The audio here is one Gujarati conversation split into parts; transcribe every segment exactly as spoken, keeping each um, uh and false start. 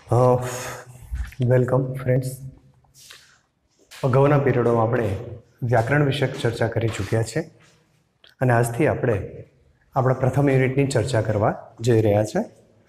Welcome friends. અગાઉના પીરિયડોમાં આપણે વ્યાકરણ વિષયક ચર્ચા કરી ચૂક્યા છે અને આજથી આપણે આપણા પ્રથમ યુનિટની ચર્ચા કરવા જઈ રહ્યા છે.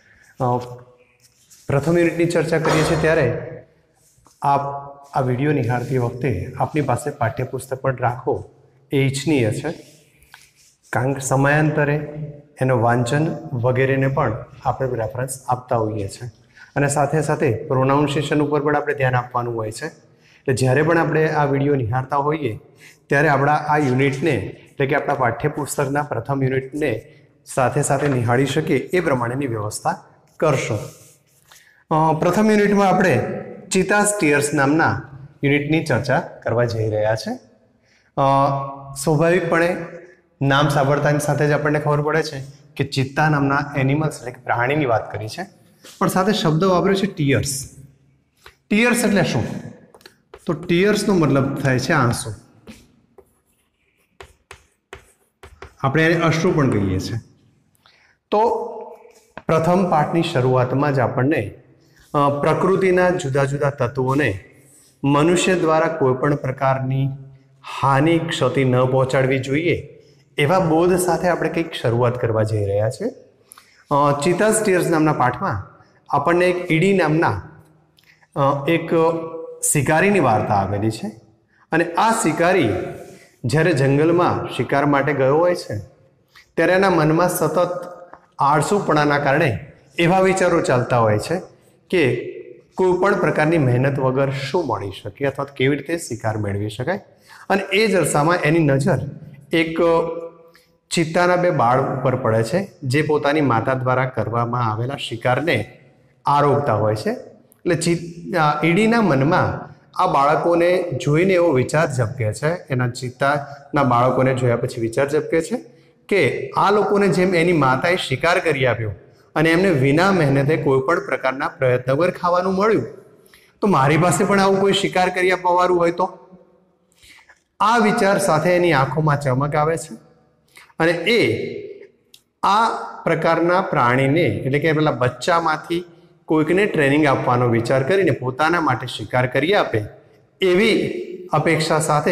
પ્રથમ યુનિટની ચર્ચા કરીએ છીએ ત્યારે આપ આ વિડીયો નિહાળતી વખતે આપની પાસે પાઠ્યપુસ્તક પણ રાખો એ ઇચ્છનીય છે, કારણ કે સમયાંતરે એનું વાંચન વગેરેને પણ આપણે રેફરન્સ આપતા હોઈએ છીએ અને સાથે સાથે પ્રોનાઉન્સિએશન ઉપર પણ આપણે ધ્યાન આપવાનું હોય છે. એટલે જ્યારે પણ આપણે આ વિડીયો નિહાળતા હોઈએ ત્યારે આપણા આ યુનિટને એટલે કે આપણા પાઠ્યપુસ્તકના પ્રથમ યુનિટને સાથે સાથે નિહાળી શકીએ એ પ્રમાણેની વ્યવસ્થા કરશો. પ્રથમ યુનિટમાં આપણે ચિતા સ્ટીયર્સ નામના યુનિટની ચર્ચા કરવા જઈ રહ્યા છે. સ્વાભાવિકપણે નામ સાંભળતાની સાથે જ આપણને ખબર પડે છે કે ચિત્તા નામના એનિમલ્સ એટલે કે પ્રાણીની વાત કરી છે, પણ સાથે શબ્દ વાપર્યો છે ટીયર્સ. ટીયર્સ એટલે શું? તો ટીયર્સનો મતલબ થાય છે આંસુ. આપણે એને અશ્રુ પણ કહીએ છીએ. તો પ્રથમ પાઠની શરૂઆતમાં જ આપણને પ્રકૃતિના જુદા જુદા તત્વોને મનુષ્ય દ્વારા કોઈ પણ પ્રકારની હાનિ ક્ષતિ ન પહોંચાડવી જોઈએ એવા બોધ સાથે આપણે કંઈક શરૂઆત કરવા જઈ રહ્યા છે. ચિતા સ્ટીયર્સ નામના પાઠમાં આપણને એક ઈડી નામના એક શિકારીની વાર્તા આવેલી છે અને આ શિકારી જ્યારે જંગલમાં શિકાર માટે ગયો હોય છે ત્યારે એના મનમાં સતત આળસુપણાના કારણે એવા વિચારો ચાલતા હોય છે કે કોઈ પણ પ્રકારની મહેનત વગર શું મળી શકે અથવા કેવી રીતે શિકાર મેળવી શકાય. અને એ જ અરસામાં એની નજર એક ચિત્તાના બે બાળ ઉપર પડે છે જે પોતાની માતા દ્વારા કરવામાં આવેલા શિકારને આરોગતા હોય છે. એટલે ચિત ઈડીના મનમાં આ બાળકોને જોઈને એવો વિચાર ઝબકે છે, એના ચિત્તાના બાળકોને જોયા પછી વિચાર ઝબકે છે કે આ લોકોને જેમ એની માતાએ શિકાર કરી આપ્યો અને એમને વિના મહેનતે કોઈ પણ પ્રકારના પ્રયત્ન વગર ખાવાનું મળ્યું, તો મારી પાસે પણ આવું કોઈ શિકાર કરી આપવાવાળું હોય તો. આ વિચાર સાથે એની આંખોમાં ચમક આવે છે અને એ આ પ્રકારના પ્રાણીને એટલે કે પેલા બચ્ચામાંથી કોઈકને ટ્રેનિંગ આપવાનો વિચાર કરીને પોતાના માટે શિકાર કરી આપે એવી અપેક્ષા સાથે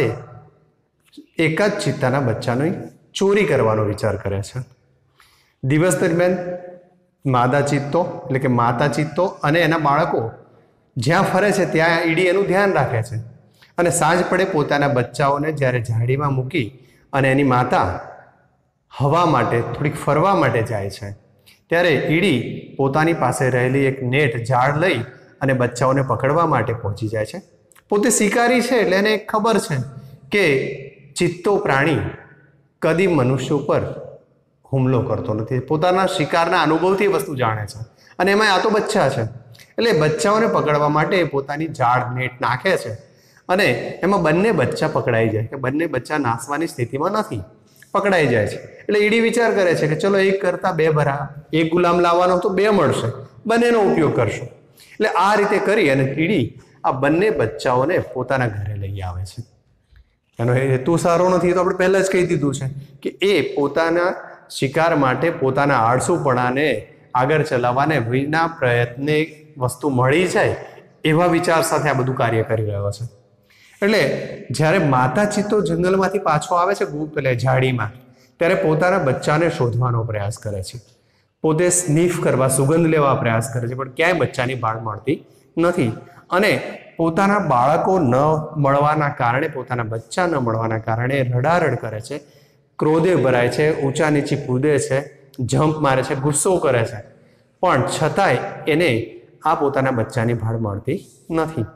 એક જ ચિત્તાના બચ્ચાની ચોરી કરવાનો વિચાર કરે છે. દિવસ દરમિયાન માદા ચિત્તો એટલે કે માતા ચિત્તો અને એના બાળકો જ્યાં ફરે છે ત્યાં ઈડી એનું ધ્યાન રાખે છે અને સાંજ પડે પોતાના બચ્ચાઓને જ્યારે ઝાડીમાં મૂકી અને એની માતા હવા માટે થોડીક ફરવા માટે જાય છે ત્યારે ઈડી પોતાની પાસે રહેલી એક નેટ ઝાડ લઈ અને બચ્ચાઓને પકડવા માટે પહોંચી જાય છે. પોતે શિકારી છે એટલે એને ખબર છે કે ચિત્તો પ્રાણી કદી મનુષ્ય ઉપર હુમલો કરતો નથી. પોતાના શિકારના અનુભવથી વસ્તુ જાણે છે અને એમાં આ તો બચ્ચા છે એટલે બચ્ચાઓને પકડવા માટે પોતાની ઝાડ નેટ નાખે છે અને એમાં બંને બચ્ચા પકડાઈ જાય કે બંને બચ્ચા નાસવાની સ્થિતિમાં નથી, પકડાઈ જાય છે. એટલે ઈડી વિચાર કરે છે કે ચલો એક કરતા બે ભરા, એક ગુલામ લાવવાનો તો બે મળશે, બંનેનો ઉપયોગ કરશો. એટલે આ રીતે કરી અને ઈડી આ બંને બચ્ચાઓને પોતાના ઘરે લઈ આવે છે. એનો હેતુ સારો નથી તો આપણે પહેલા જ કહી દીધું છે કે એ પોતાના શિકાર માટે પોતાના આળસુપણાને આગળ ચલાવવાને વિના પ્રયત્ને વસ્તુ મળી જાય એવા વિચાર સાથે આ બધું કાર્ય કરી રહ્યો છે. એટલે જ્યારે માતા ચિત્તો જંગલમાંથી પાછો આવે છે પેલે ઝાડીમાં ત્યારે પોતાના બચ્ચાને શોધવાનો પ્રયાસ કરે છે. પોતે સ્નીફ કરવા, સુગંધ લેવા પ્રયાસ કરે છે, પણ ક્યાંય બચ્ચાની ભાળ મળતી નથી અને પોતાના બાળકો ન મળવાના કારણે, પોતાના બચ્ચા ન મળવાના કારણે રડારડ કરે છે, ક્રોધે ભરાય છે, ઊંચા નીચી કૂદે છે, જમ્પ મારે છે, ગુસ્સો કરે છે, પણ છતાંય એને આ પોતાના બચ્ચાની ભાળ મળતી નથી.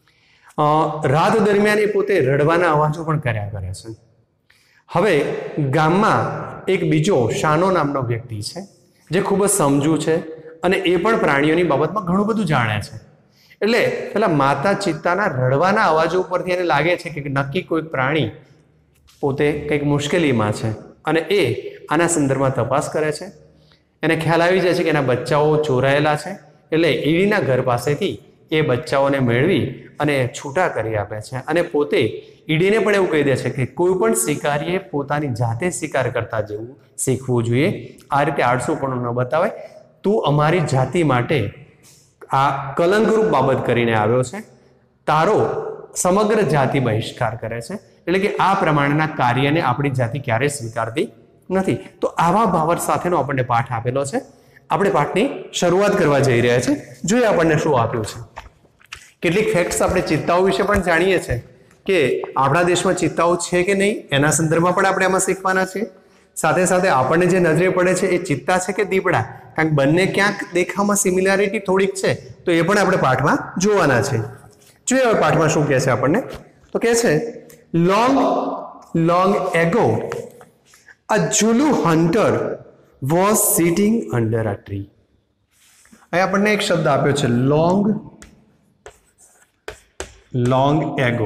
રાત દરમિયાન એ પોતે રડવાના અવાજો પણ કર્યા કરે છે. હવે ગામમાં એક બીજો શાનો નામનો વ્યક્તિ છે જે ખૂબ જ સમજુ છે અને એ પણ પ્રાણીઓની બાબતમાં ઘણું બધું જાણે છે. એટલે પેલા માતા ચિત્તાના રડવાના અવાજો ઉપરથી એને લાગે છે કે નક્કી કોઈ પ્રાણી પોતે કંઈક મુશ્કેલીમાં છે અને એ આના સંદર્ભમાં તપાસ કરે છે. એને ખ્યાલ આવી જાય છે કે એના બચ્ચાઓ ચોરાયેલા છે એટલે ઈડીના ઘર પાસેથી એ બચ્ચાઓને મેળવી અને છૂટા કરી આપે છે અને પોતે ઈડીને પણ એવું કહી દે છે કે કોઈ પણ શિકારીએ પોતાની જાતે શિકાર કરતા જેવું શીખવું જોઈએ, આ રીતે આળસુપણું ન બતાવાય, તું અમારી જાતિ માટે આ કલંકરૂપ બાબત કરીને આવ્યો છે, તારો સમગ્ર જાતિ બહિષ્કાર કરે છે, એટલે કે આ પ્રમાણેના કાર્યને આપણી જાતિ ક્યારેય સ્વીકારતી નથી. તો આવા ભાવાર્થ સાથેનો આપણને પાઠ આપેલો છે. આપણે પાઠની શરૂઆત કરવા જઈ રહ્યા છે. જોઈએ આપણને શું આપ્યું છે. કેટલીક ફેક્ટ્સ આપણે ચિત્તાઓ વિશે પણ જાણીએ છીએ કે આપણા દેશમાં ચિત્તાઓ છે કે નહીં, એના સંદર્ભમાં પણ આપણે આમાં શીખવાના છીએ. સાથે સાથે આપણને જે નજરે પડે છે એ ચિત્તા છે કે દીપડા, કારણ કે બંને ક્યાંક દેખાવમાં સિમિલારિટી થોડીક છે, તો એ પણ આપણે પાઠમાં જોવાના છે. જોઈએ હવે પાઠમાં શું કહે છે આપણને. તો કહે છે long long ago a Zulu hunter was sitting under a tree. અહીં આપણને એક શબ્દ આપ્યો છે લોંગ લોંગ એગો.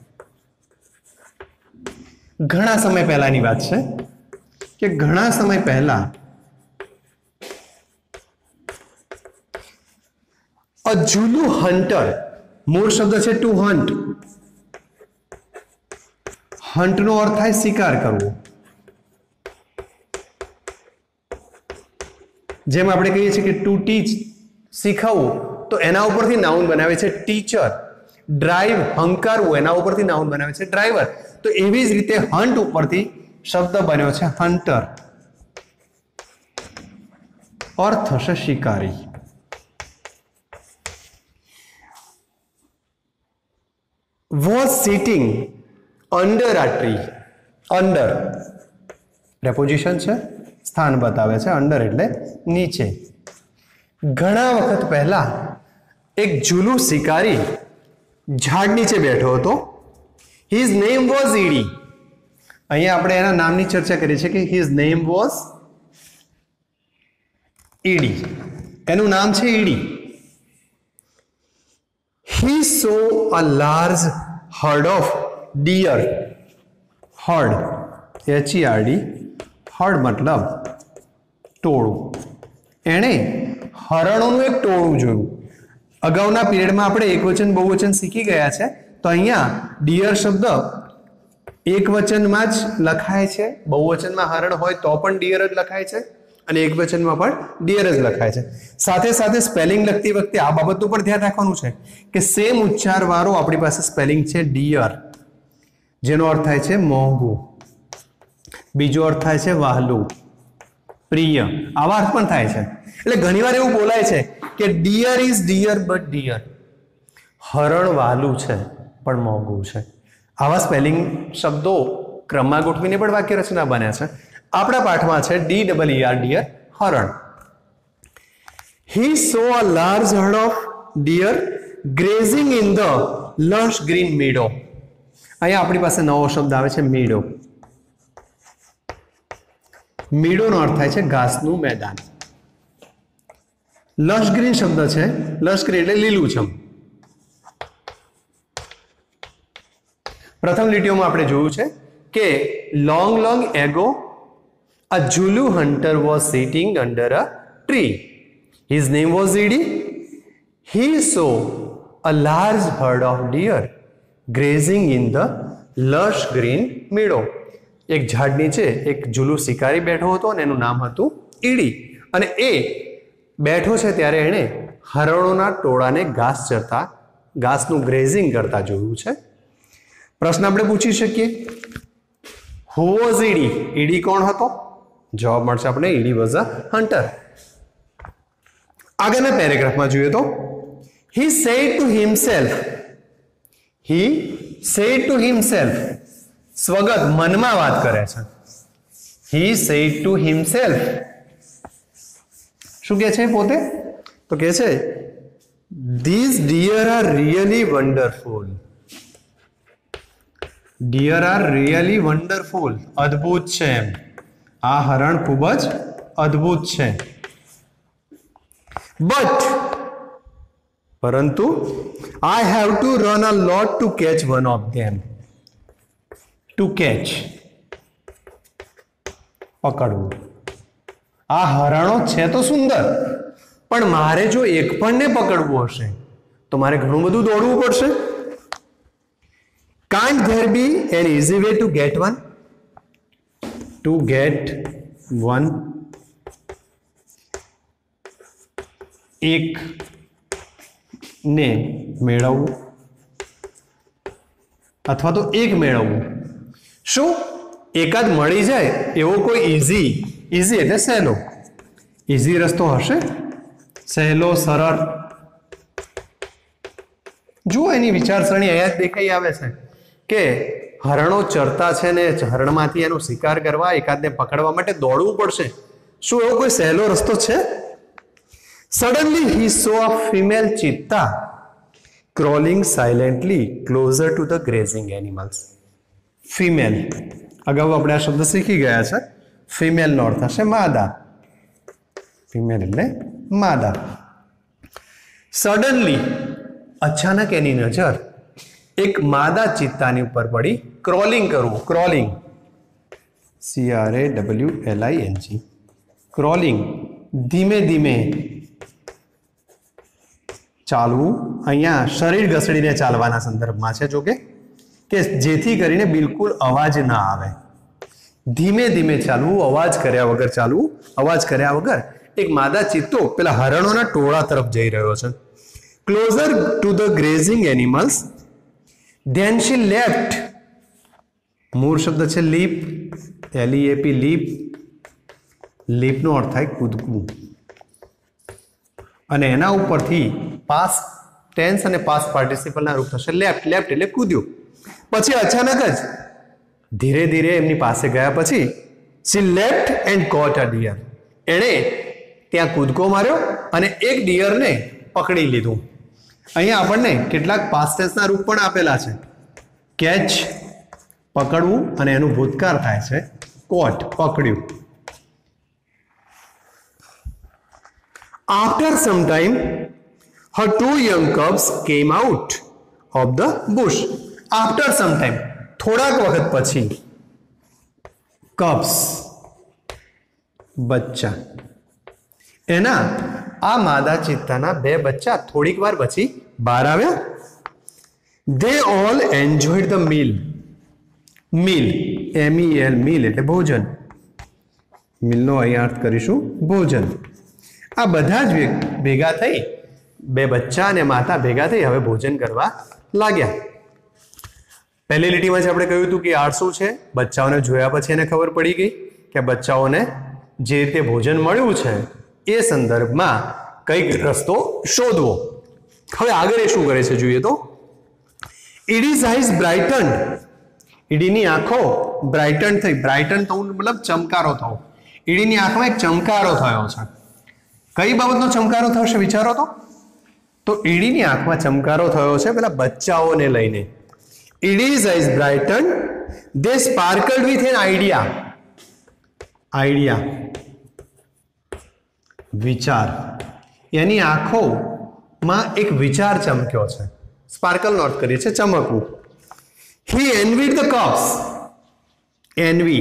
ઘણા સમય પહેલાની વાત છે કે ઘણા સમય પહેલા અ ઝુલુ હન્ટર, મૂળ શબ્દ છે ટુ હન્ટ. હન્ટ નો અર્થ થાય શિકાર કરવો. જેમ આપણે કહીએ છીએ કે ટુ ટીચ, શીખવવું, તો એના ઉપરથી નાઉન બનાવે છે ટીચર. ડ્રાઈવ, હંકારવું, એના ઉપરથી નાઉન બનાવે છે ડ્રાઈવર. તો એવી જ રીતે હન્ટ ઉપરથી શબ્દ બન્યો છે હન્ટર. અર્થ થશે શિકારી. was sitting under a tree. under preposition છે, સ્થાન બતાવે છે. અંડર એટલે નીચે. ઘણા વખત પહેલા એક ઝૂલુ શિકારી ઝાડ નીચે બેઠો હતો. his name was Edi. અહીંયા આપણે એના નામની ચર્ચા કરી છે કે his name was ઈડી. એનું નામ છે Edi. he saw a large herd of deer. herd, H E R D, herd મતલબ ટોળું. એણે હરણોનું એક ટોળું જોયું. અગાઉના પીરિયડમાં આપણે એકવચન બહુવચન શીખી ગયા છે, તો અહીંયા ડિયર શબ્દ એક વચનમાં જ લખાય છે. બહુવચનમાં હરણ હોય તો પણ ડિયર જ લખાય છે અને એક વચનમાં પણ ડિયર જ લખાય છે. સાથે સાથે સ્પેલિંગ લખતી વખતે આ બાબતનું પણ ધ્યાન રાખવાનું છે કે સેમ ઉચ્ચાર વાળો આપણી પાસે સ્પેલિંગ છે ડિયર, જેનો અર્થ થાય છે મોંઘું. બીજો અર્થ થાય છે વહાલું, પ્રિય. આવા અર્થ પણ થાય છે. એટલે ઘણીવાર એવું બોલાય છે કે deer is dear but deer. હરણ વહાલું છે પણ મોંઘું છે. આવા સ્પેલિંગ શબ્દો ક્રમમાં ગોઠવીને પણ વાક્ય રચના બન્યા છે. આપણા પાઠમાં છે D double E R, deer, હરણ. He saw a large herd of deer grazing in the lush green meadow. અહીંયા આપણી પાસે નવો શબ્દ આવે છે meadow. meadow નો અર્થ થાય છે ઘાસનું મેદાન. lush green શબ્દ છે, lush green એટલે લીલુંછમ. પ્રથમ લીટીઓમાં આપણે જોયું છે કે long long ago a Zulu hunter was sitting under a tree. His name was Idi. He saw a large herd of deer grazing in the lush green meadow. એક ઝાડ નીચે એક ઝુલુ શિકારી બેઠો હતો અને એનું નામ હતું ઈડી. અને એ બેઠો છે ત્યારે એણે હરણોના ટોળાને ઘાસ ચરતા, ઘાસનું ગ્રેઝિંગ કરતા જોયું છે. પ્રશ્ન આપણે પૂછી શકીએ, હુ વોઝ ઈડી? ઈડી કોણ હતો? જવાબ મળશે આપણે ઈડી વોઝ અ હન્ટર. આગળના પેરેગ્રાફમાં જોઈએ તો he said to himself, he said to himself, સ્વગત મનમાં વાત કરે છે. he said to himself, શું કહે છે પોતે? તો કહે છે these deer are really wonderful. deer are really wonderful. અદ્ભુત છે એમ. આ હરણ ખૂબ જ અદ્ભુત છે. બટ પરંતુ I have to run a lot to catch one of them. To catch, પકડવું. આ હરણો છે તો સુંદર, પણ મારે જો એક પણ ને પકડવું હશે તો મારે ઘણું બધું દોડવું પડશે. Can't there be an easy way to get one? To get one. એક ને મેળવવું અથવા તો એક મેળવવું. શું એકાદ મળી જાય એવો કોઈ ઈઝી, ઈઝી એટલે સહેલો, ઈઝી રસ્તો હશે? સહેલો, સરળ. જુઓ એની વિચારસરણી અહીંયા જ દેખાઈ આવે છે કે હરણો ચરતા છે ને હરણમાંથી એનો શિકાર કરવા, એકાદને પકડવા માટે દોડવું પડશે. શું એવો કોઈ સહેલો રસ્તો છે? Suddenly he saw a female cheetah crawling silently closer to the grazing animals. Female, અગાઉ આપણે આ શબ્દ શીખી ગયા છે. ફિમેલ નો અર્થ હશે માદા. ફિમેલ એટલે માદા. સડનલી, અચાનક એની નજર એક માદા ચિત્તાની ઉપર પડી. ક્રોલિંગ કરવું, crawling, C R A W L I N G, crawling, ધીમે ધીમે ચાલવું. અહીંયા શરીર ઘસડીને ચાલવાના સંદર્ભમાં છે, જો કે કે જેથી કરીને બિલકુલ અવાજ ના આવે. ધીમે ધીમે ચાલવું, અવાજ કર્યા વગર ચાલવું. અવાજ કર્યા વગર એક માદા ચિત્તો પેલા હરણોના ટોળા તરફ જઈ રહ્યો છે. Closer to the grazing animals. Then she left, મૂળ શબ્દ છે leap, L E A P, leap. લીપનો અર્થ થાય કૂદકું. અને એના ઉપરથી પાસ્ટ ટેન્સ અને પાસ્ટ પાર્ટિસિપલના રૂપ થશે લેફ્ટ. લેફ્ટ એટલે કૂદ્યું. પછી અચાનક જ ધીરે ધીરે એમની પાસે ગયા પછી she left and got a deer. એણે ત્યાં કૂદકો માર્યો અને એક ડિયરને પકડી લીધું. અહીંયા આપણને કેટલાક પાસ્ટ ટેન્સના રૂપ પણ આપેલા છે. કેચ, પકડવું, અને એનું ભૂતકાળ થાય છે કોટ, પકડ્યું. After some time, her two young cubs came out of the bush. After some time, થોડાક વખત પછી, cubs, બચ્ચા. એના આ માદા ચિત્તાના બે બચ્ચા થોડીક વાર પછી બહાર આવ્યા. They all enjoyed the meal. Meal, M E L, meal એટલે ભોજન. meal નો અહીં અર્થ કરીશું ભોજન. આ બધા જ ભેગા થઈ, બે બચ્ચા અને માતા ભેગા થઈ હવે ભોજન કરવા લાગ્યા. પહેલી લીટીમાં જ આપણે કહ્યું હતું કે આ શું છે? બચ્ચાઓને જોયા પછી એને ખબર પડી ગઈ કે બચ્ચાઓને જે રીતે ભોજન મળ્યું છે એ સંદર્ભમાં કઈક રસ્તો શોધવો. હવે આગળ એ શું કરે છે જોઈએ તો, ઈડીઝ આઈઝ બ્રાઇટન્ડ. ઈડીની આંખો બ્રાઇટન થઈ. બ્રાઇટન થવું મતલબ ચમકારો થવો. ઈડીની આંખમાં એક ચમકારો થયો છે. કઈ બાબતનો ચમકારો થશે વિચારો તો? તો ઈડીની આંખમાં ચમકારો થયો છે પેલા બચ્ચાઓને લઈને. Edi's eyes brightened, they sparkled with an idea. Idea, વિચાર. એની આંખોમાં એક વિચાર ચમક્યો છે. સ્પાર્કલનો અર્થ કરીએ છીએ ચમકવું. He envied the cubs. Envy,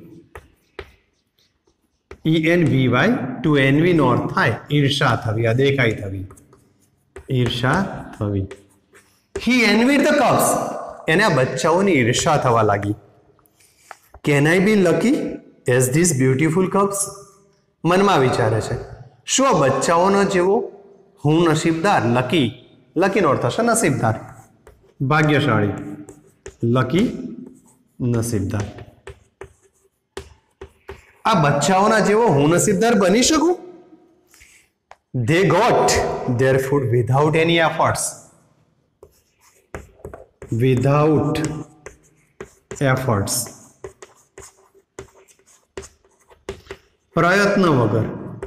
E N V Y, to envy નો અર્થ થાય ઈર્ષા થવી, અદેખાઈ થવી, ઈર્ષા થવી. He envied the cubs. એને આ બચ્ચાઓની ઈર્ષા થવા લાગી. Can I be lucky as this beautiful cubs. મનમાં વિચારે છે, શું આ બચ્ચાઓનો જેવો હું નસીબદાર? લકી, લકીનો અર્થ હશે નસીબદાર, ભાગ્યશાળી. લકી, નસીબદાર. આ બચ્ચાઓના જેવો હું નસીબદાર બની શકું? They got their food without any efforts. Without efforts. પ્રયત્ન વગર.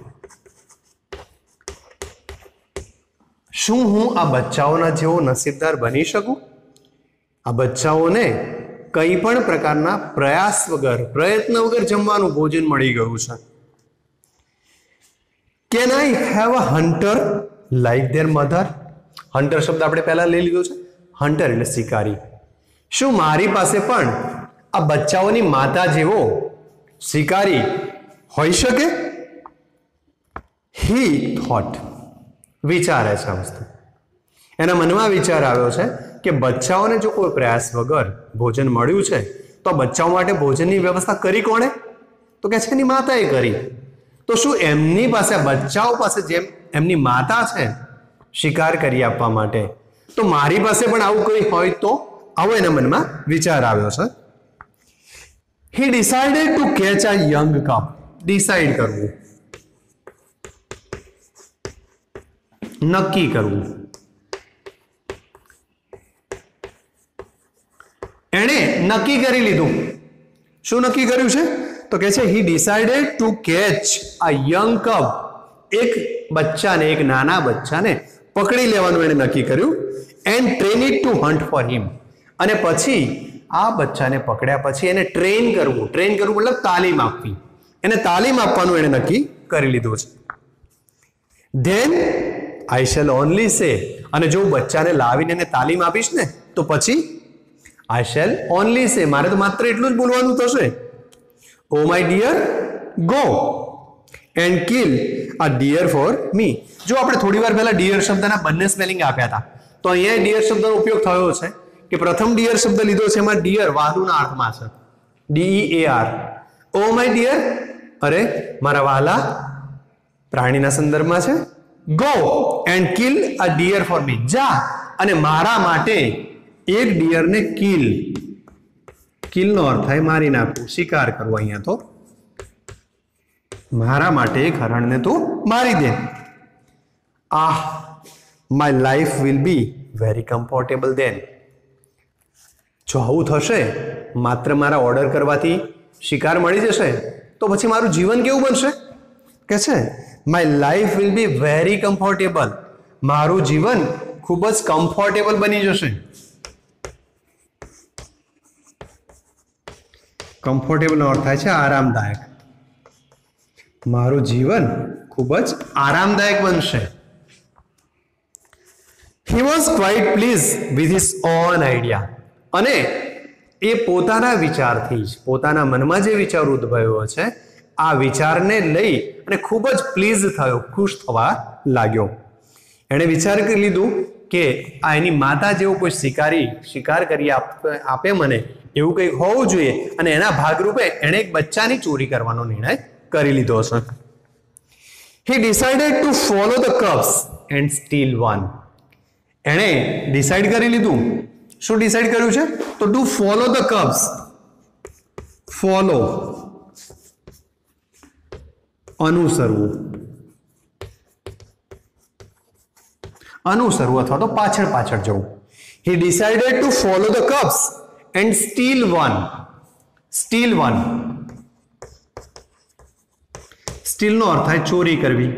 શું હું આ બચ્ચાઓના જેવો નસીબદાર બની શકું? આ બચ્ચાઓને કઈ પણ પ્રકારના પ્રયાસ વગર, પ્રયત્ન વગર જમવાનું ભોજન મળી ગયું છે. Can I have a hunter like their mother. Hunter શબ્દ આપણે પહેલા લઈ લીધો છે. હન્ટર એટલે શિકારી. શું મારી પાસે પણ આ બચ્ચાઓની માતા જેવો શિકારી હોઈ શકે? હી થોટ, વિચારે છે આ વસ્તુ. એના મનમાં વિચાર આવ્યો છે કે બચ્ચાઓને જો કોઈ પ્રયાસ વગર ભોજન મળ્યું છે તો બચ્ચાઓ માટે ભોજનની વ્યવસ્થા કરી કોણે? તો કે છે એની માતાએ કરી. તો શું એમની પાસે, બચ્ચાઓ પાસે જેમ એમની માતા છે શિકાર કરી આપવા માટે. તો મારી પાસે પણ આવું કોઈ હોય તો આવો એના મનમાં વિચાર આવ્યો છે. He decided to catch a young cub. Decide કરવું, નક્કી કરવું. એણે નક્કી કરી લીધું. શું નક્કી કર્યું છે? તો કે છે he decided to catch a young cub. એક બચ્ચાને, એક નાના બચ્ચાને પકડી લેવાનું એણે નક્કી કર્યું. And train it to hunt for him. અને પછી આ બચ્ચાને પકડ્યા પછી એને ટ્રેન કરવું. ટ્રેન કરવું મતલબ તાલીમ આપવી. એને તાલીમ આપવાનું એણે નક્કી કરી લીધું છે. ધેન આઈ શેલ ઓનલી સે. અને જો બચ્ચાને લાવીને એને તાલીમ આપીશ ને તો પછી આઈ શેલ ઓનલી સે, મારે તો માત્ર એટલું જ બોલવાનું થશે. Oh my dear, go and kill a deer for me. જો આપણે થોડી વાર પહેલા ડિયર શબ્દના બંને સ્પેલિંગ આપ્યા હતા, તો અહીંયા ડિયર શબ્દનો ઉપયોગ થયો છે કે પ્રથમ ડિયર શબ્દ લીધો છે એમાં ડિયર વાહુના અર્થમાં છે, D E A R. Oh my dear, અરે મારા વાલા પ્રાણીના સંદર્ભમાં છે. Go and kill a deer for me. જા અને મારા માટે એક ડિયરને કિલ. કિલનો અર્થ થાય મારી નાખવું, શિકાર કરવો. અહીંયા તો મારા માટે એક હરણને તું મારી દે. Ah, my life will be very comfortable then. જો આવું થશે, માત્ર મારા ઓર્ડર કરવાથી શિકાર મળી જશે, તો પછી મારું જીવન કેવું બનશે? કે છે my life will be very comfortable. મારું જીવન ખૂબ જ કમ્ફર્ટેબલ બની જશે. કમ્ફર્ટેબલનો અર્થ થાય છે આરામદાયક. મારું જીવન ખૂબ જ આરામદાયક બનશે. He was quite pleased with his own idea. અને એ પોતાના વિચારથી જ, પોતાના મનમાં જે વિચાર ઉદ્ભવ્યો છે, આ વિચારને લઈ અને ખૂબ જ પ્લીઝ થયો, ખુશ થવા લાગ્યો. એણે વિચાર કરી લીધું કે આ એની માતા જેવો કોઈ શિકારી શિકાર કરી આપે મને, એવું કંઈક હોવું જોઈએ. અને એના ભાગરૂપે એણે એક બચ્ચાની ચોરી કરવાનો નિર્ણય કરી લીધો છે. He decided to follow the cubs and steal one. એણે ડિસાઈડ કરી લીધું. શું ડિસાઈડ કર્યું છે? તો to follow the cubs. Follow, અનુસરવું, અનુસરવું અથવા તો પાછળ પાછળ જવું. He decided to follow the cubs and steal one. Steal one. Steal નો અર્થ થાય ચોરી કરવી.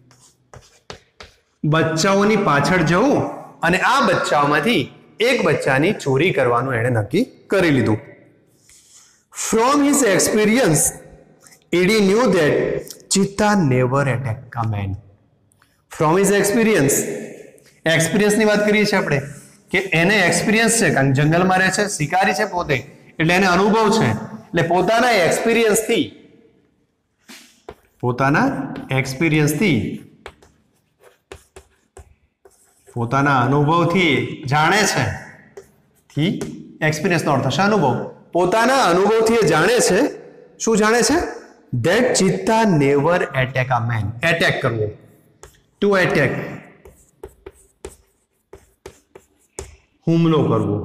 બચ્ચાઓની પાછળ જવું અને આ બચ્ચાઓમાંથી એક બચ્ચાની ચોરી કરવાનું એણે નક્કી કરી લીધું. From his experience, Edie knew that cheetah never attack a man. From his experience, experience ની વાત કરીએ છીએ આપણે કે એને એક્સપિરિયન્સ છે, કારણ જંગલમાં રહે છે, શિકારી છે પોતે, એટલે એને અનુભવ છે. એટલે પોતાના એક્સપિરિયન્સથી પોતાના એક્સપિરિયન્સથી પોતાના અનુભવથી જાણે છે. થી એક્સપિરિયન્સનો અર્થ છે અનુભવ. પોતાના અનુભવથી એ જાણે છે. શું જાણે છે? That cheetah never attack a man. Attack કરવો, ટુ એટેક, હુમલો કરવો.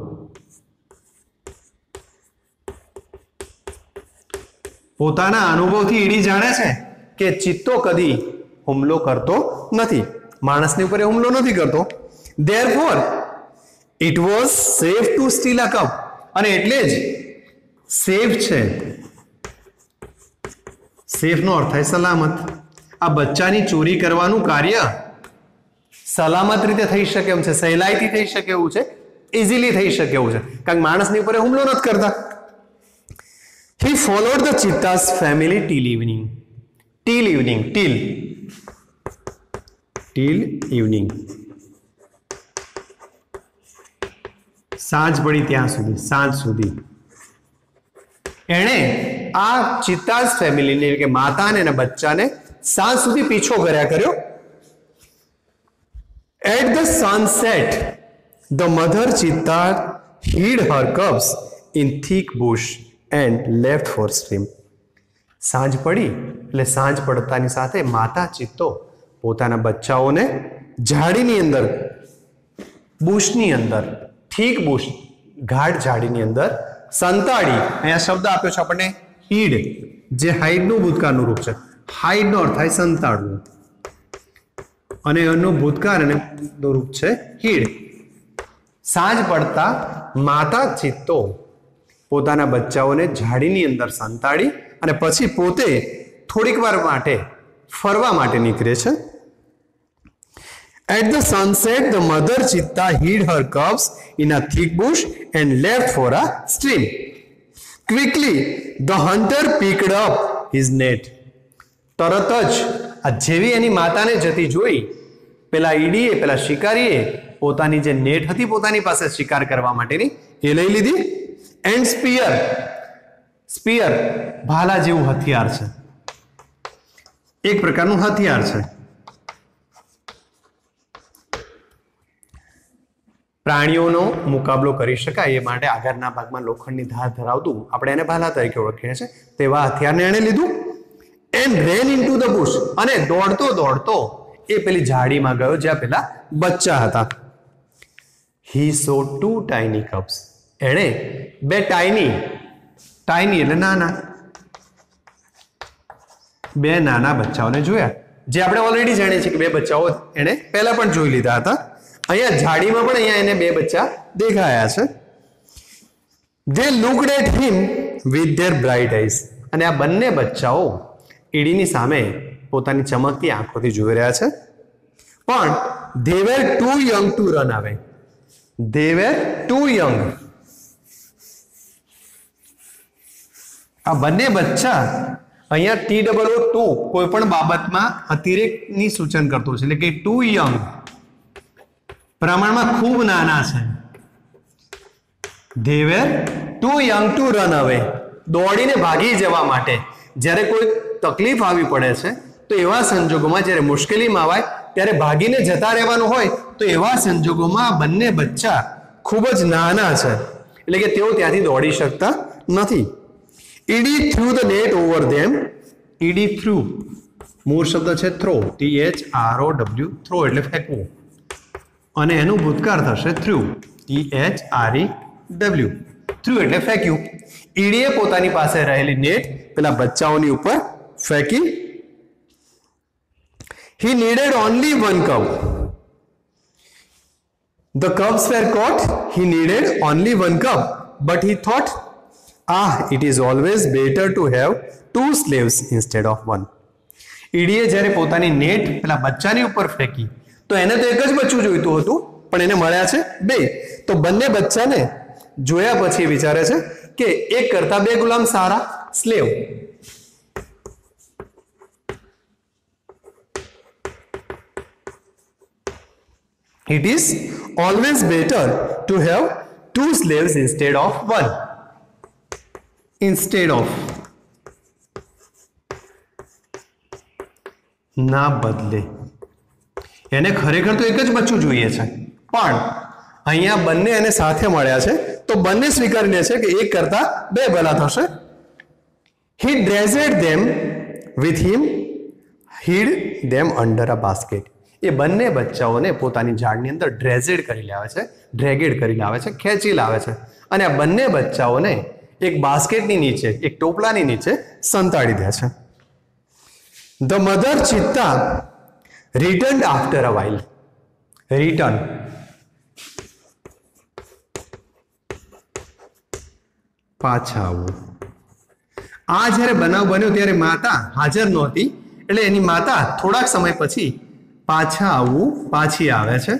પોતાના અનુભવથી ઈડી જાણે છે કે ચિત્તો કદી હુમલો કરતો નથી, માણસની ઉપર હુમલો નથી કરતો. Therefore, it was safe to steal a cup. અને એટલે જ સેફ છે. સેફ નો અર્થ થાય સલામત. આ બચ્ચાની ચોરી કરવાનું કાર્ય સલામત રીતે થઈ શકે એમ છે, સહેલાઈથી થઈ શકે એવું છે, ઇઝીલી થઈ શકે એવું છે, કારણ માણસની ઉપર હુમલો નથી કરતા. He followed the cheetah's family till evening. Till evening, till till evening. સાંજ પડી ત્યાં સુધી, સાંજ સુધી એણે આ ચિત્તાસ ફેમિલીને એટલે કે માતાને અને બચ્ચાને સાંજ સુધી પીછો કર્યા કર્યો. At the sunset, the mother cheetah hid her cubs in thick bush and left for stream. સાંજ પડી એટલે સાંજ પડતાની સાથે માતા ચિત્તો પોતાના બચ્ચાઓને ઝાડીની અંદર, બુશની અંદર, થીક બુશ, ગાઢ ઝાડીની અંદર સંતાડી, અહીંયા શબ્દ આપ્યો છે આપણને હીડ, જે હાઈડનું ભૂતકાળનું રૂપ છે. હાઈડનો અર્થ થાય સંતાડવું, અને એનું ભૂતકાળ અને રૂપ છે હીડ. સાંજ પડતા માતા ચિત્તો પોતાના બચ્ચાઓને ઝાડીની અંદર સંતાડી અને પછી પોતે થોડીક વાર માટે ફરવા માટે નીકળે છે. At the sunset, the mother cheetah hid her cubs in a thick bush and left for a stream. Quickly, the hunter picked up his net. તરત જ આ જેવી એની માતાને જતી જોઈ પેલા ઈડીએ, પેલા શિકારીએ પોતાની જે નેટ હતી પોતાની પાસે શિકાર કરવા માટેની એ લઈ લીધી. એન્ડ સ્પિયર, સ્પિયર ભાલા જેવું હથિયાર છે, એક પ્રકારનું હથિયાર છે. પ્રાણીઓનો મુકાબલો કરી શકાય એ માટે આગળના ભાગમાં લોખંડની ધાર ધરાવતું આપણે એને ભાલા તરીકે ઓળખીએ છીએ તેવા હથિયારને એણે લીધું. And ran into the bush, અને દોડતો દોડતો એ પેલી ઝાડીમાં ગયો જ્યાં પેલા બચ્ચા હતા. He saw two tiny cubs, એણે બે ટાઇની, ટાઇની એટલે નાના, બે નાના બચ્ચાઓને જોયા, જે આપણે ઓલરેડી જાણીએ છીએ કે બે બચ્ચાઓ એણે પહેલા પણ જોઈ લીધા હતા. અહીંયા ઝાડીમાં પણ અહીંયા એને બે બચ્ચા દેખાયા છે. They looked at him with their bright eyes, અને આ બંને બચ્ચાઓ ઈડીની સામે પોતાની ચમકતી આંખોથી જોઈ રહ્યા છે. પણ they were too young to run away. They were too young. આ બંને બચ્ચા, અહીંયા ટી ડબલ ઓ ટુ કોઈ પણ બાબતમાં અતિરેકની સૂચન કરતું છે, એટલે કે ટુ યંગ, પ્રમાણમાં ખૂબ નાના છે. They were too young to run away. દોડીને ભાગી જવા માટે. જ્યારે કોઈ તકલીફ આવી પડે છે તો એવા સંજોગોમાં, જ્યારે મુશ્કેલીમાં આવે ત્યારે ભાગીને જતા રહેવાનું હોય તો એવા સંજોગોમાં બંને બચ્ચા ખૂબ જ નાના છે, એટલે કે તેઓ ત્યાંથી દોડી શકતા નથી. Edi threw the net over them. Edi threw મૂળ શબ્દ છે throw, T H R O W, throw એટલે ફેંકવું, અને એનું ભૂતકાળ થશે threw, T H R E W, threw એટલે ફેંક્યું. ઈડીએ પોતાની પાસે રહેલી નેટ પેલા બચ્ચાઓની ઉપર ફેંકી. He needed only one cub. The cubs were caught. He needed only one cub, but he thought, ah, it is always better to have two slaves instead of one. ઈડીએ જ્યારે પોતાની નેટ પેલા બચ્ચાની ઉપર ફેંકી તો એને તો એક જ બચ્ચું જોઈતું હતું, પણ એને મળ્યા છે બે. તો બંને બચ્ચાને જોયા પછી વિચારે છે કે એક કરતા બે ગુલામ સારા, slave. It is always better to have two slaves instead of one. Instead of, ના બદલે. એને ખરેખર તો એક જ બચ્ચું જોઈએ છે, પણ અહીંયા બંને એને સાથે મળ્યા છે તો બંને સ્વીકારી લે છે કે એક કરતા બે ભલા થશે. He dressed them with him, hid them under a basket. એ બંને બચ્ચાઓને પોતાની ઝાડની અંદર ડ્રેઝેડ કરી લાવે છે, ડ્રેગેડ કરી લાવે છે, ખેંચી લાવે છે, અને આ બંને બચ્ચાઓને એક બાસ્કેટની નીચે, એક ટોપલાની નીચે સંતાડી દે છે. The mother cheetah returned after a while. Return. પાછા આવવું. આ જ્યારે બનાવ બન્યો ત્યારે માતા હાજર નહોતી, એટલે એની માતા થોડાક સમય પછી પાછા આવવું, પાછી આવે છે.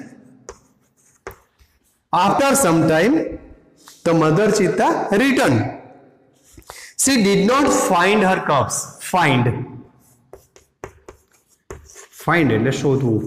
After some time, the mother cheetah returned. She did not find her cubs. Find. Find એટલે શોધવું,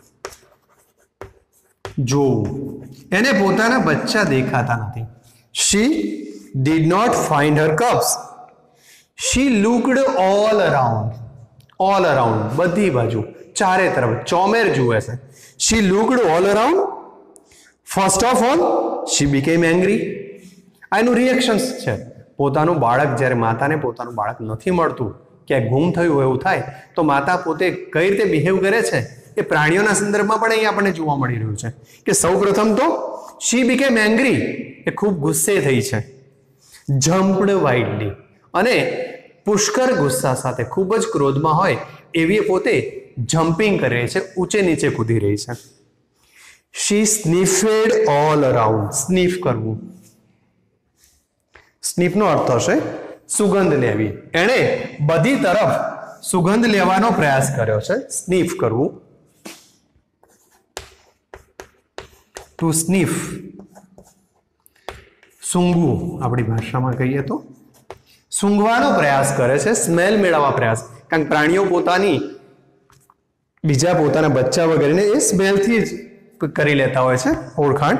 જોવું. એને પોતાના બચ્ચા દેખાતા નથી. She did not find her cubs. She looked all around. All around, બધી બાજુ, ચારે તરફ ચોમેર જુએ છે. She looked all around. First of all, she became angry. આ એનું રિએક્શન્સ છે. પોતાનું બાળક, જ્યારે માતાને પોતાનું બાળક નથી મળતું, ક્યાંક ગુમ થયું એવું થાય તો માતા પોતે કઈ રીતે બિહેવ કરે છે એ પ્રાણીઓના સંદર્ભમાં પણ અહીં આપણને જોવા મળી રહ્યું છે કે સૌપ્રથમ તો શી બીકેમ એંગ્રી, એ ખૂબ ગુસ્સે થઈ છે, જમ્પડ વાઇલ્ડલી, અને પુષ્કર ગુસ્સા સાથે ખૂબ જ ક્રોધમાં હોય એવી પોતે જમ્પિંગ કરે છે, ઊંચે નીચે કૂદી રહી છે. શી સ્નિફેડ ઓલ અરાઉન્ડ, સ્નિફ કરવું, સ્નિફનો અર્થ થશે સુગંધ લેવી, એણે બધી તરફ સુગંધ લેવાનો પ્રયાસ કર્યો છે, સ્નિફ કરવું. ટુ સ્નિફ, સૂંઘવું આપણી ભાષામાં કહીએ તો, સૂંઘવાનો પ્રયાસ કરે છે, સ્મેલ મેળવવા પ્રયાસ, કારણ કે પ્રાણીઓ પોતાની બીજા પોતાના બચ્ચા વગેરેને એ સ્મેલથી જ કરી લેતા હોય છે ઓળખાણ.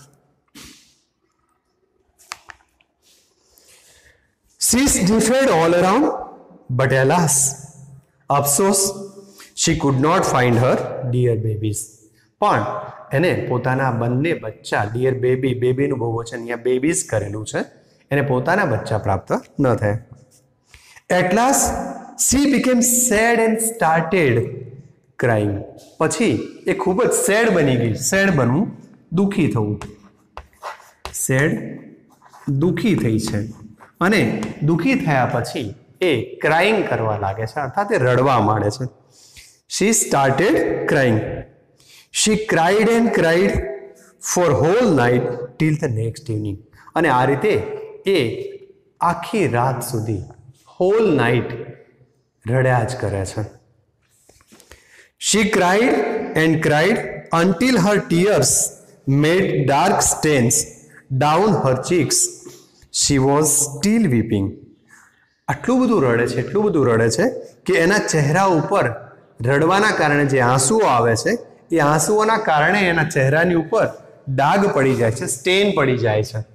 She sniffed all around, but alas, અફસોસ, she could not find her dear babies. પણ એને પોતાના બંને બચ્ચા, ડિયર બેબી, બેબીનું બહુવચન અહીંયા બેબીઝ કરેલું છે, એને પોતાના બચ્ચા પ્રાપ્ત ન થયા. At last, she became sad and started crying. પછી એ ખૂબ જ સેડ બની ગઈ. સેડ બનવું, દુઃખી થવું. સેડ, દુઃખી થઈ છે, અને દુઃખી થયા પછી એ ક્રાઇંગ કરવા લાગે છે, અર્થાત એ રડવા માંડે છે. She started crying. She cried and cried for whole night till the next evening. અને આ રીતે એ આખી રાત સુધી, હોલ નાઇટ, રડ્યા જ કરે છે. She cried and cried until her tears made dark stains down her cheeks. She was still weeping. આટલું બધું રડે છે, એટલું બધું રડે છે કે એના ચહેરા ઉપર રડવાના કારણે જે આંસુઓ આવે છે, એ આંસુઓના કારણે એના ચહેરાની ઉપર ડાઘ પડી જાય છે, સ્ટેન પડી જાય છે.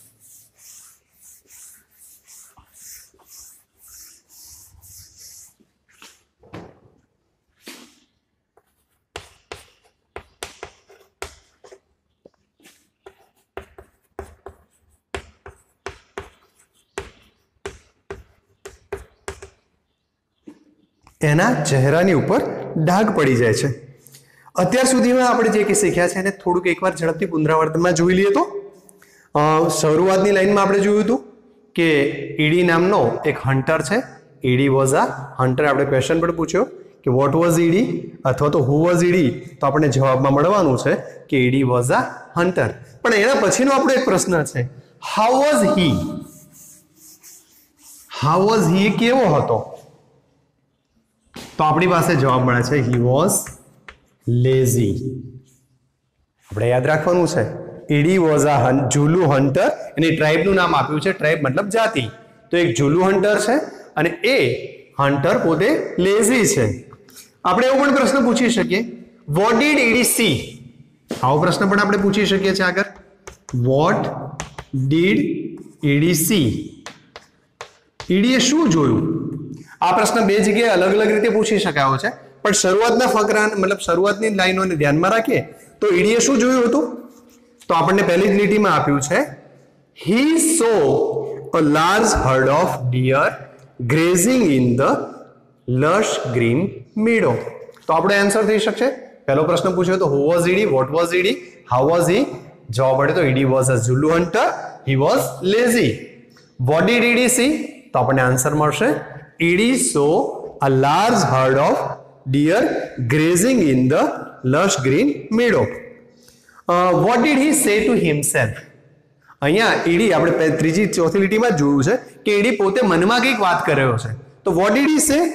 એના ચહેરાની ઉપર ડાઘ પડી જાય છે. અત્યાર સુધીમાં આપણે જે કે શીખ્યા છે એને થોડુંક એકવાર ઝડપથી પુનરાવર્તનમાં જોઈ લઈએ તો શરૂઆતની લાઈનમાં આપણે જોયું હતું કે ઈડી નામનો એક હન્ટર છે. Edi was a hunter. આપણે ક્વેશ્ચન પણ પૂછ્યો કે વોટ વોઝ ઈડી અથવા તો હુ વોઝ ઈડી, તો આપણે જવાબમાં મળવાનું છે કે ઈડી વોઝ અ હન્ટર. પણ એના પછીનો આપણો એક પ્રશ્ન છે, how was he. How was he, કેવો હતો? તો આપણી પાસે જવાબ મળે છે હી વોઝ લેઝી. આપણે યાદ રાખવાનું છે Edi was a Zulu hunter. એની ટ્રાઇબનું નામ આપ્યું છે, ટ્રાઇબ મતલબ જાતિ. તો એક ઝુલુ હન્ટર છે અને એ હન્ટર પોતે લેઝી છે. આપણે એવો પણ પ્રશ્ન પૂછી શકીએ, વોટ ડીડ ઈડી સી. આવો પ્રશ્ન પણ આપણે પૂછી શકીએ છીએ આગળ. What did Edi see. ઈડીએ શું જોયું? આ પ્રશ્ન બે જગ્યાએ અલગ અલગ રીતે પૂછી શકાયો છે, પણ શરૂઆતના ફકરા મતલબ શરૂઆતની લાઈનોને ધ્યાનમાં રાખીએ તો ઈડીએ શું જોયું હતું? તો આપણને પહેલી જ લીટીમાં આપ્યું છે, he saw a large herd of deer grazing in the lush green meadow. તો આપણો આન્સર થઈ શકશે. પહેલો પ્રશ્ન પૂછ્યો તો who was Edi, what was Edi, how was he. જવાબ મળે તો Edi was a Zulu hunter, he was lazy. What did Edi see? તો આપણને આન્સર મળશે Edi saw a large herd of deer grazing in the lush green meadow. uh, what did he say to himself? અહીંયા ઈડી આપણે ત્રીજી ચોથી લીટીમાં જોયું છે કે ઈડી પોતે મનમાં કંઈક વાત કરી રહ્યો છે. તો what did he say?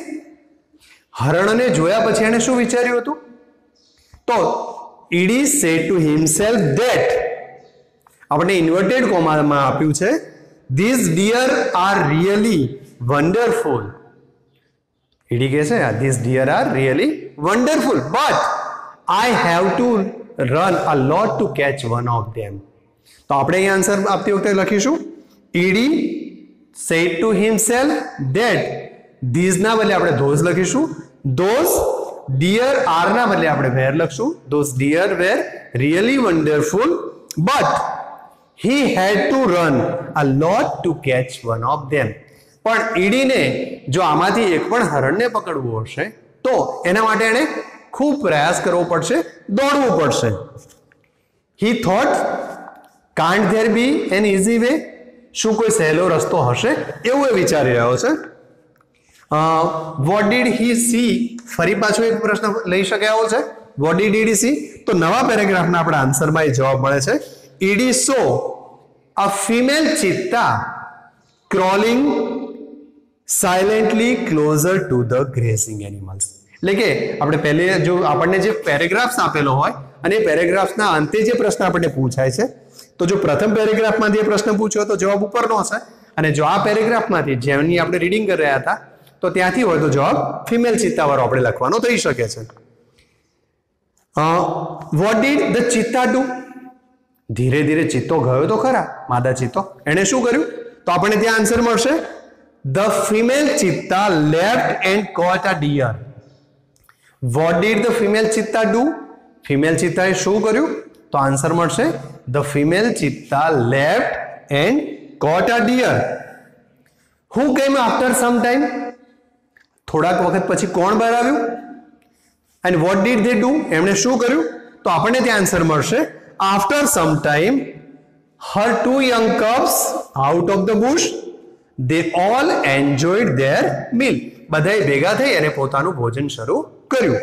હરણને જોયા પછી એને શું વિચાર્યું હતું? તો Edi said to himself that, આપણે ઇન્વર્ટેડ કોમામાં આપ્યું છે, these deer are really wonderful. Edi કહે છે these deer are really wonderful, but I have to run a lot to catch one of them. તો આપણે અહીં આન્સર આપતી વખતે લખીશું Edi said to himself that, these ના બદલે આપણે those લખીશું, those deer are ના બદલે આપણે were લખશું, those deer were really wonderful, but he had to run a lot to catch one of them. પણ ઈડીને જો આમાંથી એક પણ હરણને પકડવું હશે તો એના માટે એણે ખૂબ પ્રયાસ કરવો પડશે, દોડવું પડશે. He thought, can't there be an easy way? શું કોઈ સહેલો રસ્તો હશે એવું એ વિચારી રહ્યો છે. વોટ ડીડ હી સી, ફરી પાછો એક પ્રશ્ન લઈ શકે આવો છે. વોટ ડીડ હી સી, તો નવા પેરેગ્રાફના આપણા આન્સરમાં એ જવાબ મળે છે. Edi saw a female cheetah crawling silently closer to the grazing animals. એટલે કે આપણે પહેલે જો આપણને જે પેરેગ્રાફ્સ આપેલો હોય અને એ પેરેગ્રાફ્સના અંતે જે પ્રશ્ન આપણને પૂછાય છે, તો જો પ્રથમ પેરેગ્રાફમાંથી એ પ્રશ્ન પૂછ્યો તો જવાબ ઉપરનો હશે, અને જો આ પેરેગ્રાફમાંથી જેની આપણે રીડિંગ કરી રહ્યા હતા તો ત્યાંથી હોય તો જવાબ ફિમેલ ચિત્તાવાળો આપણે લખવાનો થઈ શકે છે. What did the cheetah do, ધીરે ધીરે ચિત્તો ગયો તો ખરા, માદા ચિત્તો, એણે શું કર્યું? તો આપણને ત્યાં આન્સર મળશે the female cheetah left and caught a deer. What did the female cheetah do, female ચિત્તાએ શું કર્યું? તો આન્સર મળશે the female cheetah left and caught a deer. Who came after some time, થોડાક વખત પછી કોણ બહાર આવ્યું? And what did they do, એમણે શું કર્યું? તો આપણને ત્યાં આન્સર મળશે after some time her two young cubs out of the bush they all enjoyed their meal. બધાએ ભેગા થઈ અને પોતાનું ભોજન શરૂ કર્યું.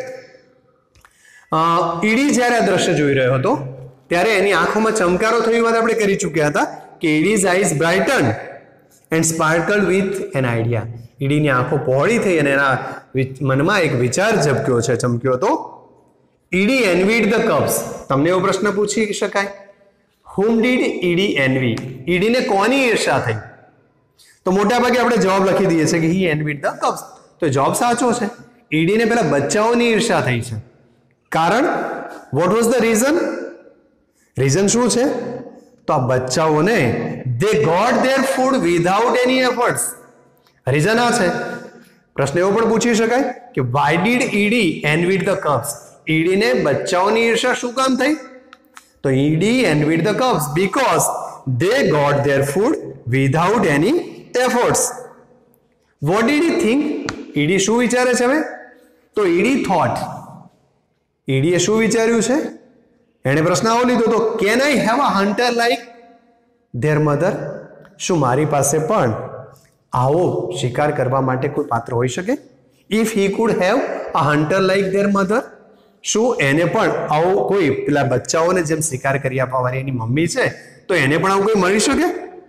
ઈડી જ્યારે આ દ્રશ્ય જોઈ રહ્યો હતો ત્યારે એની આંખોમાં ચમકારો થયો વાત આપણે કરી ચૂક્યા હતા કે Edi's eyes brighten and sparkle with an idea. ઈડીની આંખો પહોળી થઈ અને એના મનમાં એક વિચાર ઝબક્યો છે, ચમક્યો હતો. Edi envied the cubs. તમને એવો પ્રશ્ન પૂછી શકાય, whom did ઈડી એનવી, ઈડીને કોની ઈર્ષા થઈ? તો મોટા ભાગે આપણે જવાબ લખી દઈએ છીએ કે he envied the cubs. તો જવાબ સાચો છે. ઈડીને પેલા બચ્ચાઓની ઈર્ષા થઈ છે. કારણ what was the reason? Reason શું છે? તો આ બચ્ચાઓને they got their food without any efforts. Reason આ છે. પ્રશ્ન એવો પણ પૂછી શકાય કે why did Edi envied the cubs? ઈડીને બચ્ચાઓની ઈર્ષા શું કામ થઈ? તો Edi envied the cubs because they got their food without any efforts. What did he think? Edi શું વિચારે છે હવે? તો ઈડી thought, ઈડીએ શું વિચાર્યું છે? એણે પ્રશ્ન આવો લીધો તો can I have a hunter like their mother, શું મારી પાસે પણ આવો શિકાર કરવા માટે કોઈ પાત્ર હોઈ શકે? If he could have a hunter like their mother, શું એને પણ આવો કોઈ પેલા બચ્ચાઓને જેમ શિકાર કરી આપવા વાળી એની મમ્મી છે તો એને પણ આવું કોઈ મળી શકે?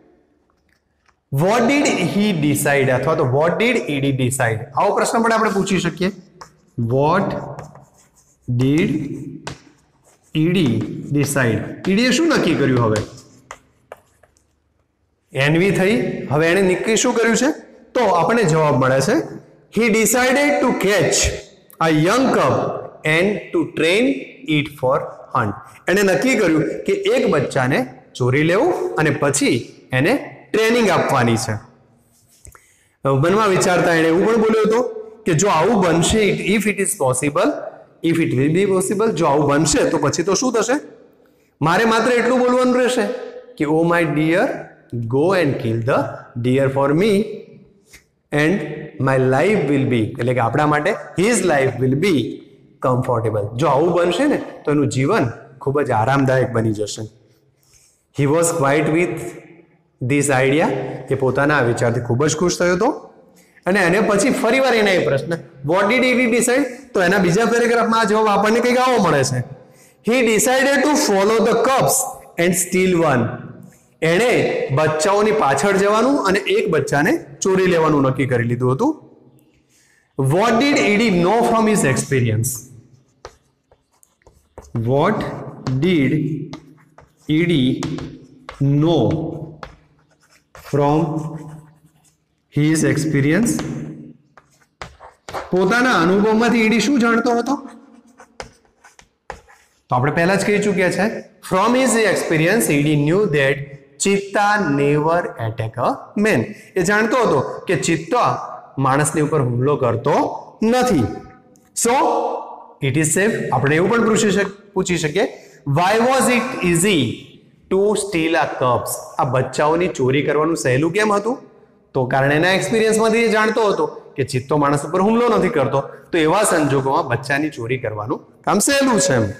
વોટ ડીડ હી ડિસાઇડ અથવા તો વોટ ડીડ ઈડી ડિસાઇડ, આવો પ્રશ્ન પણ આપણે પૂછી શકીએ. વોટ ડીડ ઈડી ડિસાઇડ, ઈડીએ શું નક્કી કર્યું? હવે એનવી થઈ, હવે એને નક્કી શું કર્યું છે? તો આપણને જવાબ મળે છે he decided to catch a young cub and to train it for hunt. એણે નક્કી કર્યું કે એક બચ્ચાને ચોરી લેવું અને પછી એને ટ્રેનિંગ આપવાની છે. મનમાં વિચારતા એણે એવું પણ બોલ્યો હતો કે જો આવું બનશે, if it is possible, if it will be possible, જો આવું બનશે તો પછી તો શું થશે? મારે માત્ર એટલું બોલવાનું રહેશે કે oh my dear go and kill the deer for me and my life will be, એટલે કે આપણા માટે his life will be comfortable. જો આવું બનશે ને તો એનું જીવન ખૂબ જ આરામદાયક બની જશે. He was quite with this idea, એ પોતાના આ વિચારથી ખૂબ જ ખુશ થયો હતો. અને એને પછી ફરીવાર એના એ પ્રશ્ન વોટ ડીડ હી ડિસાઇડ, તો એના બીજા પેરેગ્રાફમાં આ જવાબ આપણને કંઈક આવો મળે છે. He decided to follow the cubs and steal one. એણે બચ્ચાઓની પાછળ જવાનું અને એક બચ્ચાને ચોરી લેવાનું નક્કી કરી લીધું હતું. What did Edi know from his experience, what did Edi know from his experience, પોતાના અનુભવમાંથી ઈડી શું જાણતો હતો? તો આપણે પહેલા જ કહી ચૂક્યા છે from his experience Edi knew that cheetah never attack a man. એ જાણતો હતો કે ચિત્તા માણસની ઉપર હુમલો કરતો નથી. So it is safe. આપણે એવું પણ પૂછી પૂછી શકીએ why was it easy to steal a cubs, આ બચ્ચાઓની ચોરી કરવાનું સહેલું કેમ હતું? તો કારણ એના એક્સપિરિયન્સમાંથી એ જાણતો હતો કે ચિત્તો માણસ ઉપર હુમલો નથી કરતો, તો એવા સંજોગોમાં બચ્ચાની ચોરી કરવાનું કામ સહેલું છે એમ.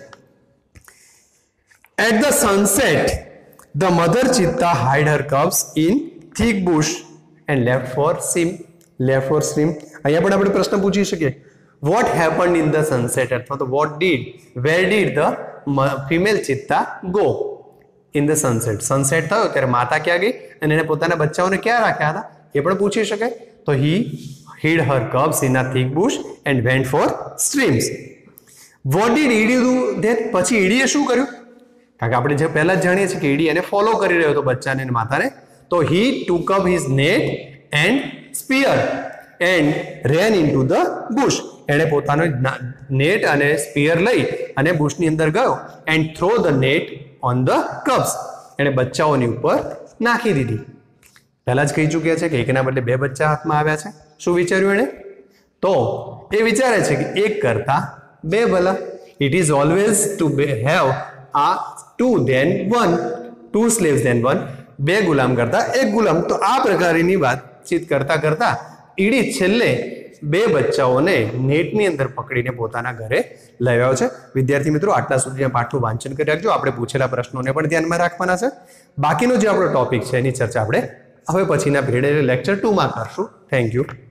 At the sunset, the mother cheetah hide her cubs in thick bush and left for swim. Left for swim. અહીંયા પણ આપણે પ્રશ્ન પૂછી શકીએ, what happened in the sunset? અથવા તો what did, where did the female cheetah go in the sunset? Sunset થયો ત્યારે માતા ક્યાં ગઈ અને એને પોતાના બચ્ચાઓને ક્યાં રાખ્યા હતા એ પણ પૂછી શકાય. તો he hid her cubs in a thick bush and went for streams. What did Edie do that? પછી ઈડીએ શું કર્યું? કારણ કે આપણે જે પહેલા જ જાણીએ છીએ કે ઈડી એને ફોલો કરી રહ્યો હતો બચ્ચાને અને માતાને. તો he took up his net and spear and ran into the bush. એણે પોતાનો નેટ અને સ્પીયર લઈ અને બુશની અંદર ગયો and throw the net on the cubs. એણે બચ્ચાઓની ઉપર નાખી દીધી. પહેલા જ કહી ચૂક્યા છે કે એકના બદલે બે બચ્ચા હાથમાં આવ્યા છે. શું વિચાર્યું એણે? તો એ વિચારે છે કે એક કરતા બે ભલા. It is always to have a two than one, two slaves than one. બે ગુલામ કરતા એક ગુલામ. તો આ પ્રકારની વાતચીત કરતા કરતા ઈડી છેલ્લે બે બચ્ચાઓને નેટની અંદર પકડીને પોતાના ઘરે લઈ આવ્યો છે. વિદ્યાર્થી મિત્રો, આટલા સુધીના પાઠનું વાંચન કરી રાખજો. આપણે પૂછેલા પ્રશ્નોને પણ ધ્યાનમાં રાખવાના છે. બાકીનો જે આપણો ટોપિક છે એની ચર્ચા આપણે હવે પછીના પીરિયડ લેક્ચર ટુ માં કરશું. Thank you.